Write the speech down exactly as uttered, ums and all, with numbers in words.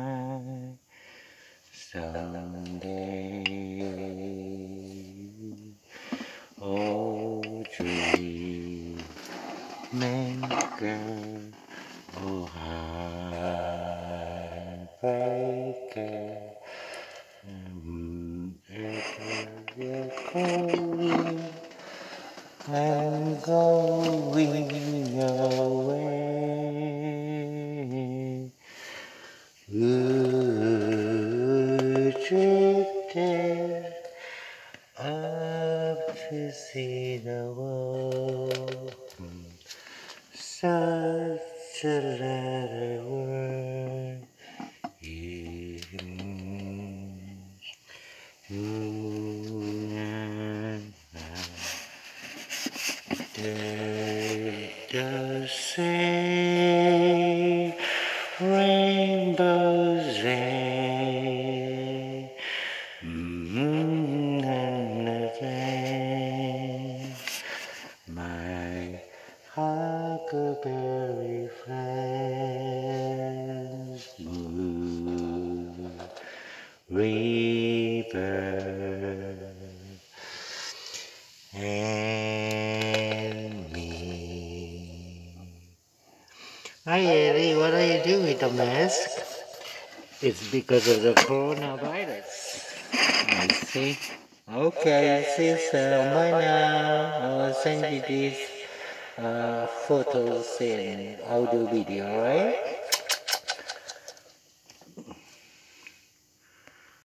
night. Someday, oh dream maker, oh heartbreaker, wherever you're going, I'm going away. Ooh, drifting up to see the world. Such a letter word. Just say rainbows rain, mm, and again my huckleberry friends, blue river and me. Hi Eddie, what are you doing with the mask? It's because of the coronavirus. I see. Okay, see you soon. Bye now. I will send you these uh, photos and audio video, alright?